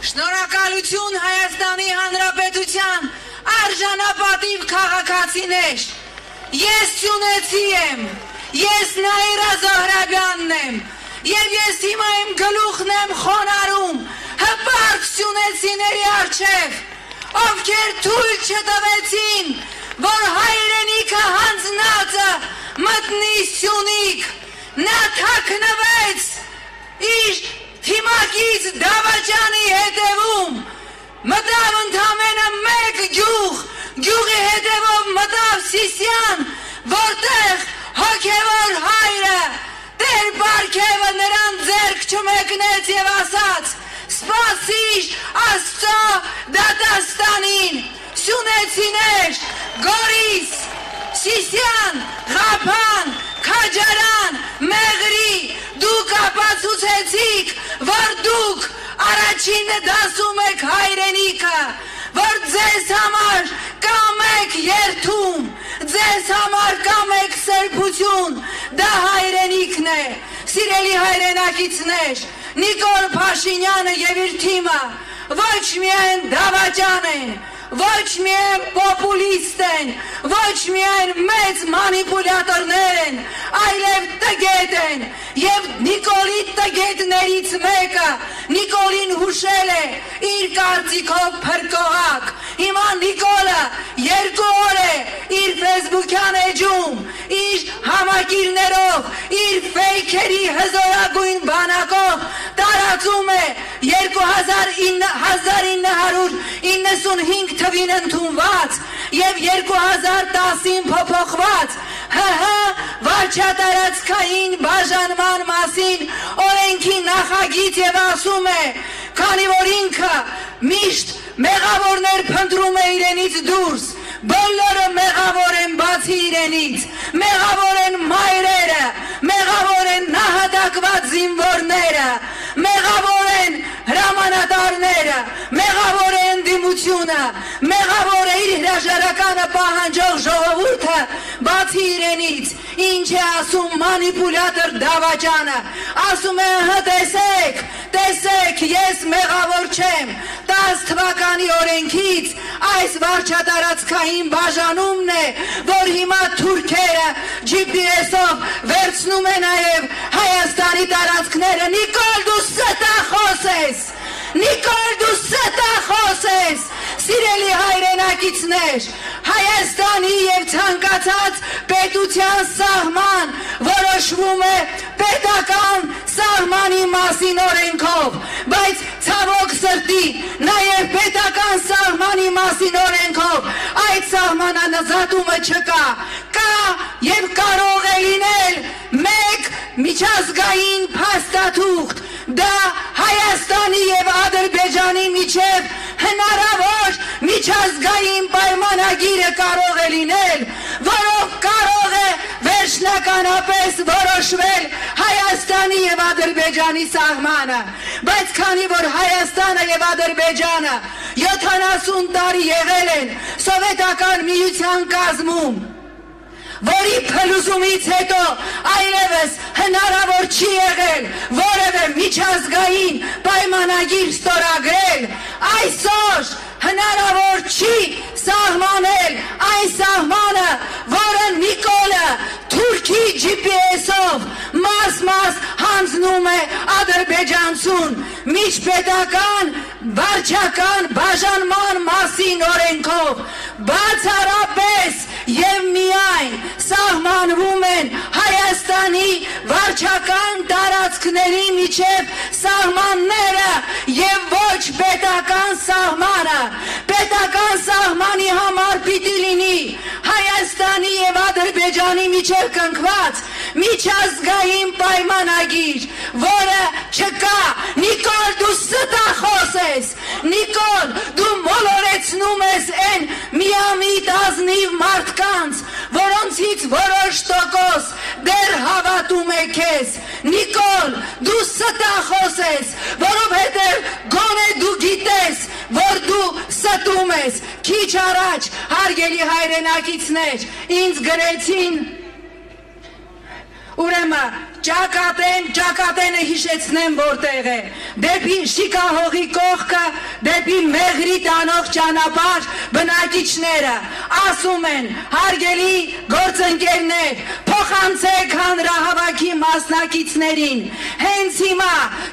Շնորհակալություն Հայաստանի Հանրապետության արժանապատիվ քաղաքացիներ։ Ես Սյունեցի եմ, ես Նաիրա Զոհրաբյանն եմ, եւ ես հիմա իմ գլուխն եմ խոնարհում հպարտ սյունեցիների առջև, ովքեր թույլ չտվեցին, որ հայրենիքը հանձնածը մտնի Սյունիք, նա թաքնվեց իր թիմակից Դավաճանի հետևում, մտավ ընդամենը մեկ գյուղ, գյուղի հետևով մտավ Սիսիան, որտեղ հոգևոր հայրը Տեր Բարքևը նրան ձեռք չմեկնեց եւ ասաց. «Սպասիր Աստծո դատաստանին, սյունեցիներ, Գորիս, Սիսիան, Ղափան, Քաջարան, Մեղրի, դուք ապացուցեցիք, որ դուք առաջին դասում եք հայրենիքը, որ ձեզ համար կա մեկ երթում, ձեզ համար կա մեկ սրբություն, դա հայրենիքն է, սիրելի հայրենակիցներ, Նիկոլ Փաշինյանը եւ իր թիմը ոչ միայն դավաճան են, ոչ միայն պոպուլիստ են, ոչ միայն մեծ մանիպուլյատորներ են, այլև տգետ են, եւ Նիկոլի տգետներից մեկը Նիկոլին հուշել է իր կարծիքով փրկողակ։ Հիմա Նիկոլը 2 օր է իր ֆեյսբուքյան էջում, իր համակիրներով, իր ֆեյքերի հզորագույն բանակով տարածում է 1995 թվին ընդունված եւ 2010-ին փոփոխված վարչատարածքային բաժանման մասին օրենքի նախագիծ եւ ասում է, քանի որ ինքը միշտ մեղավորներ փնտրում է իրենից դուրս, բոլորը մեղավոր են բացի իրենից, մեղավոր են մայրերը, մեղավոր են նահատակված զինվորները, մեղավոր են հրամանատարները, մեղավոր է ընդդիմությունը, մեղավոր է իր հրաժարականը պահանջող ժողովուրդը բացի իրենից։ Ինչ է ասում մանիպուլյատոր Դավաճանը, ասում է տեսեք, տեսեք, ես մեղավոր չեմ, 10 թվականի օրենքից այս վարչատարածքային բաժանումն է, որ հիմա թուրքերը GPS-ով վերցնում է նաև Հայաստանի տարածքները։ Նիկոլ, դու ստախոս ես, Նիկոլ, դու ստախոս ես, սիրելի հայրենակիցներ, Հայաստանի եւ ցանկացած պետության սահման որոշվում է պետական սահմանի մասին օրենքով, բայց ցավոք սրտի նաև պետական սահմանի մասին օրենքով այդ սահմանազատումը չկա, կա եւ կարող է լինել մեկ միջազգային փաստաթուղթ, դա Հայաստանի եւ Ադրբեջանի միջև հնարավոր միջազգային պայմանագիրը կարող է լինել, որով կարող է վերջնականապես որոշվել Հայաստանի եւ Ադրբեջանի սահմանը, բայց քանի որ Հայաստանը եւ Ադրբեջանը 70 տարի եղել են սովետական միության կազմում, որի փլուզումից հետո այլևս հնարավոր չի եղել որևէ միջազգային պայմանագիր ստորագրել, այսօր հնարավոր չի սահմանել այն սահմանը, որը Նիկոլը թուրքի GPS-ով մաս-մաս հանձնում է ադրբեջանցուն միջպետական վարչական բաժանման մասին օրենքով, բացառապես եւ միայն սահմանվում են Հայաստանի վարչական տարածքների միջև սահմանները եւ ոչ պետական սահմանը։ Պետական սահմանի համար պիտի լինի Հայաստանի եւ Ադրբեջանի միջև կնքված միջազգային պայմանագիր, որը չկա։ Նիկոլ, դու ստախոս ես, Նիկոլ, դու մոլորեցնում ես այն միամիտ ազնիվ մարդկանց, որոնցից որոշ տոկոս դեռ հավատում է քեզ։ Նիկոլ, դու ստախոս ես, որովհետև գոնե դու գիտես, որ դու ստում ես։ Քիչ առաջ, հարգելի հայրենակիցներ, ինձ գրեցին, ուրեմն ճակատենը հիշեցնեմ որտեղ է, դեպի Շիկահողի կողքը դեպի մեղրի տանող ճանապարհ բնակիչները ասում են հարգելի գործընկերներ փոխանցեք հանրահավաքի մասնակիցներին հենց հիմա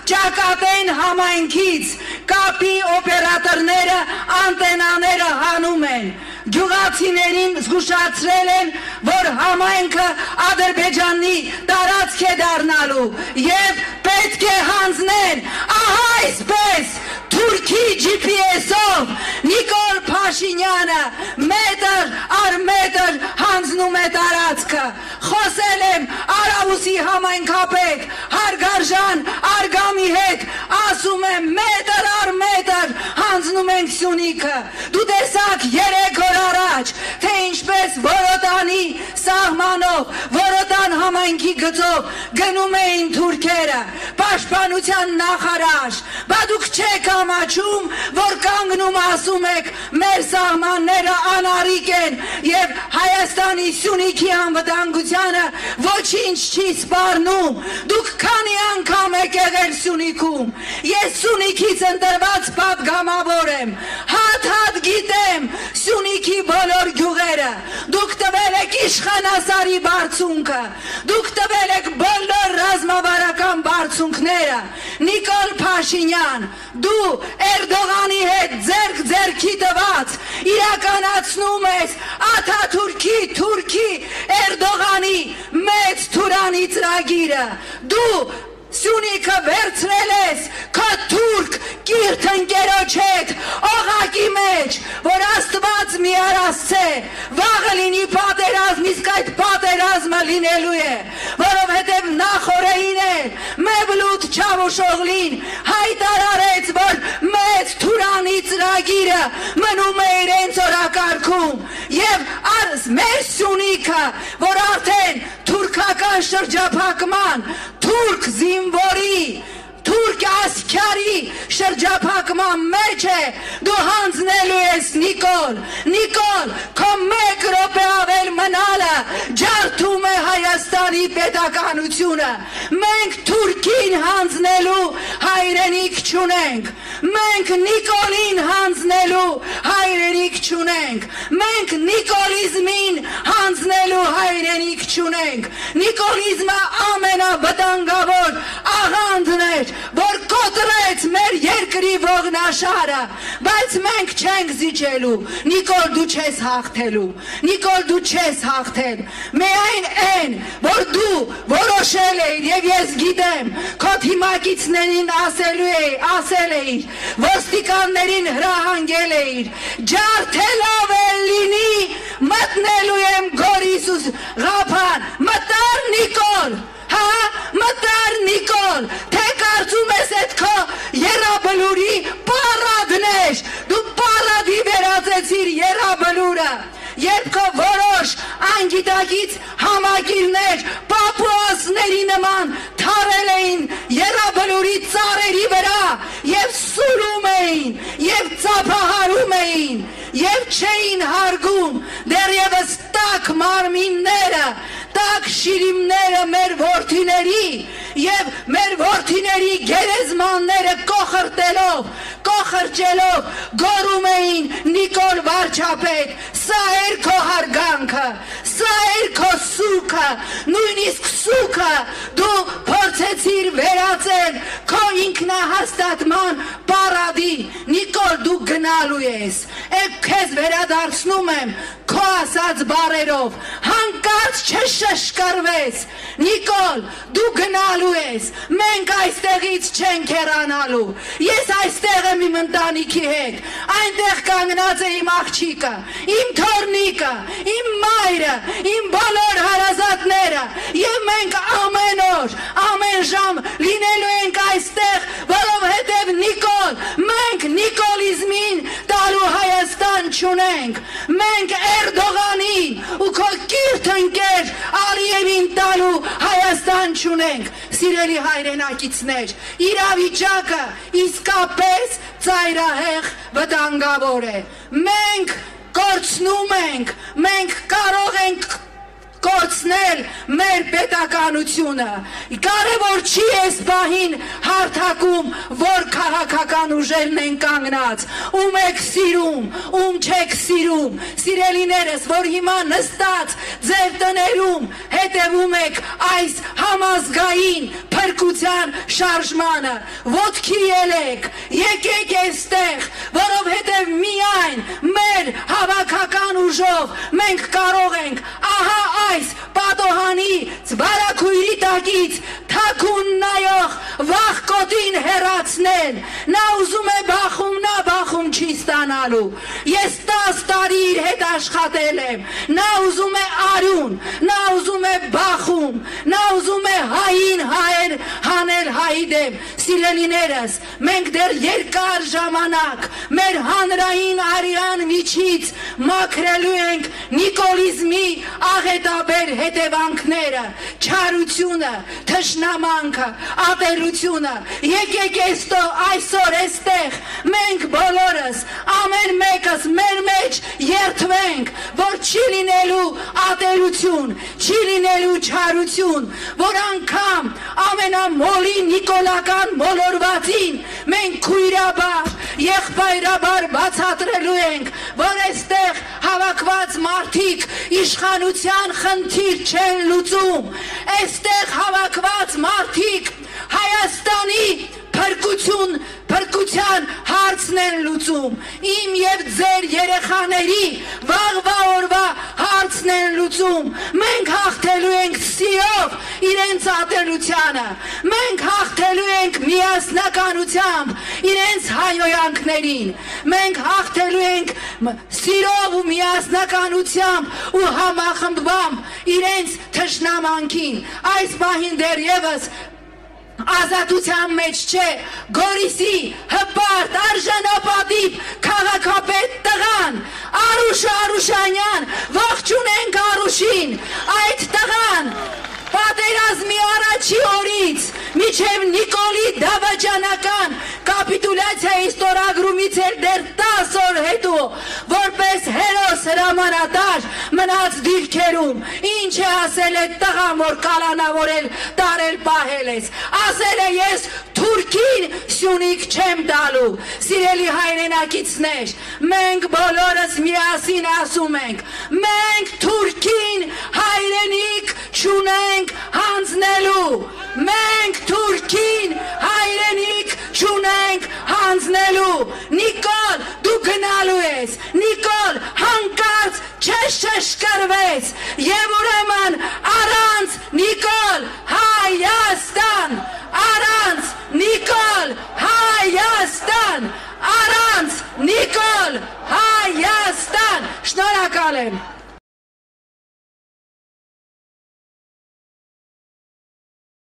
Ճակատեն համայնքից կապի օպերատորները անտենաները հանում են գյուղացիներին զգուշացրել են որ համայնքը Ադրբեջանի տարածք է դառնալու եւ պետք է հանձնեն ահա այսպես Թուրքի GPS-ով Նիկոլ Փաշինյանը մետր առ մետր հանձնում է տարածքը խոսել եմ Արավուսի համայնքապետ Հարգարժան Արգամի հետ ասում եմ մետր առ մետր հանձնում ենք Սյունիքը դու տեսակ 3 օր առաջ թե ինչպես Որոտանի սահմանով Որոտան համայնքի գծով գնում էին թուրքերը պաշտպանության նախարար բա դուք չեք ամաչում որ կանգնում ասում եք մեր սահմանները անարիք են եւ Հայաստանի Սյունիքի անվտանգությանը ոչինչ չի սպառնում դուք քանի անգամ եք եղել Սյունիքում ես Սյունիքից ընտրված պատգամավոր եմ հատ գիտեմ Սյունիքի բոլոր գյուղերը դուք տվել եք Իշխանասարի բարձունքը դուք տվել եք բոլոր ռազմավարական բարձունքները Նիկոլ Փաշինյան դու Էրդողանի հետ ձեռքի տված իրականացնում ես Աթաթուրքի Թուրքի Էրդողանի մեծ Թուրանի ծրագիրը դու Սյունիքը վերցրել ես քո թուրք կիրթ ընկերոջ հետ օղակի մեջ որ Աստված մի արասցե վաղը լինի պատերազմ իսկ այդ պատերազմը լինելու է որովհետև նախորդին էլ Մևլութ Չավուշօղլին հայտարարեց որ մեծ Թուրանի ծրագիրը մնում է իրենց օրակարգում եւ մեր Սյունիքը որ արդեն թուրքական շրջափակման թուրք զինվորի թուրք ասքյարի շրջափակման մեջ է դու հանձնելու ես Նիկոլ քո մեկ րոպե ավել մնալը ջարդում է Հայաստանի պետականությունը մենք թուրքին հանձնելու հայրենիք չունենք մենք Նիկոլին հանձնելու հայրենիք չունենք մենք նիկոլիզմին հանձնելու հայրենիք չունենք նիկոլիզմը ամենավտանգավոր աղանդն էր որ կոտրեց մեր երկրի ողնաշարը բայց մենք չենք զիջելու Նիկոլ դու չես հաղթելու Նիկոլ դու չես հաղթել միայն այն որ դու որոշել էիր եւ ես գիտեմ քո թիմակիցներին ասել էիր ոստիկաններին հրահանգել էիր ջարդելով էլ լինի մտնելու եմ Գորիսուս Ղափան մտար Նիկոլ հա մտար Նիկոլ թե կարծում ես այդ քո երաբլուրի պարադն էր դու պարադի վերածեցիր երաբլուրը երբ քո որոշ անգիտակից համագիրներ պապուասների նման թարել էին երաբլուրի ծառերի վրա եւ սուրում էին եւ ծափահարում էին եւ չէին հարգում դեռևս տաք մարմինները տաք շիրիմները մեր որդիների եւ մեր որդիների գերեզմանները կոխրճելով գոռում էին Նիկոլ վարչապետ սա էր քո հարգանքը սա էր քո սուքը նույնիսկ սուքը դու փորձեցիր վերածել քո ինքնահաստատման պարադի Նիկոլ դու գնալու ես քեզ վերադարձնում եմ քո ասած բառերով հանկարծ չշշկրվես Նիկոլ դու գնալու ես մենք այստեղից չենք հեռանալու ես այստեղ եմ իմ ընտանիքի հետ այնտեղ կանգնած է իմ աղջիկը իմ թոռնիկը իմ մայրը իմ բոլոր հարազատները եւ մենք ամեն օր ամեն ժամ լինելու ենք այստեղ որովհետեւ Նիկոլ մենք նիկոլիզմին տալու Հայաստան չունենք մենք Էրդողանին ու քո կիրթ ընկեր Ալիևին տալու Հայաստան չունենք սիրելի հայրենակիցներ իրավիճակը իսկապես ծայրահեղ վտանգավոր է մենք կորցնում ենք մենք կարող ենք կորցնել մեր պետականությունը։ Կարևոր չի այս պահին հարթակում, որ քաղաքական ուժերն են կանգնած, ում եք սիրում, ում չեք սիրում, սիրելիներս, որ հիմա նստած ձեր տներում հետևում եք այս համազգային փրկության շարժմանը, ոտքի ելեք, եկեք այստեղ, որովհետև միայն մեր հավաքական ուժով մենք կարող ենք ահա այս պատոհանի ծբարակույրի տակից թաքուն նայող վախկոտին հեռացնել։ Նա ուզում է բախում, նա բախում չի ստանալու։ Ես 10 տարի իր հետ աշխատել եմ։ Նա ուզում է արյուն, նա ուզում է բախում, նա ուզում է հային հանել հայի դեմ։ Սիրելիներս, մենք դեռ երկար ժամանակ մեր հանրային արյան միջից մաքրելու ենք նիկոլիզմի աղետաբեր հետևանքները, չարությունը, թշնամանքը, ատելությունը։ Եկեք այսօր այստեղ մենք բոլորս, ամեն մեկս մեր մեջ երդվենք, որ չի լինելու ատելություն, չի լինելու չարություն, որ անգամ ամենամոլի նիկոլական մոլորվածին մենք քույրաբար, եղբայրաբար բացատրելու ենք, որ այստեղ հավաքված մարդիկ իշխանության խնդիր չեն լուծում, այստեղ հավաքված մարդիկ Հայաստանի փրկության հարցն են լուծում, իմ և ձեր երեխաների վաղվա օրվա հարցն են լուծում։ Մենք հաղթելու ենք սիրով իրենց ատելությանը, մենք հաղթելու ենք միասնականությամբ իրենց հայոյանքներին, մենք հաղթելու ենք սիրով ու միասնականությամբ ու համախմբությամբ իրենց թշնամանքին։ Այս պահին դեռևս ազատության մեջ չէ Գորիսի հպարտ արժանապատիվ քաղաքապետ տղան Արուշ Արուշանյան, ողջունենք Արուշին, այդ տղան պատերազմի առաջի օրից մինչև Նիկոլի դավաճանական կապիտուլյացիայի ստորագրումից էլ դեռ 10 օր հետո որպես հերոս հրամանատար մնաց դիրքերում, ինչ է ասել է տղան, որ կալանավորել տարել պահել ես, ասել է ես թուրքին Սյունիք չեմ տալու։ Սիրելի հայրենակիցներ, մենք բոլորս միասին ասում ենք, մենք թուրքին հայրենիք չունենք հանձնելու, մենք թուրքին հայրենիք չունենք հանձնելու։ Նիկոլ, դու գնալու ես, Նիկոլ, հանկարծ չշշկրվեց, և ուրեմն առանց Նիկոլ Հայաստան, առանց Նիկոլ Հայաստան, առանց Նիկոլ Հայաստան։ Շնորհակալ եմ։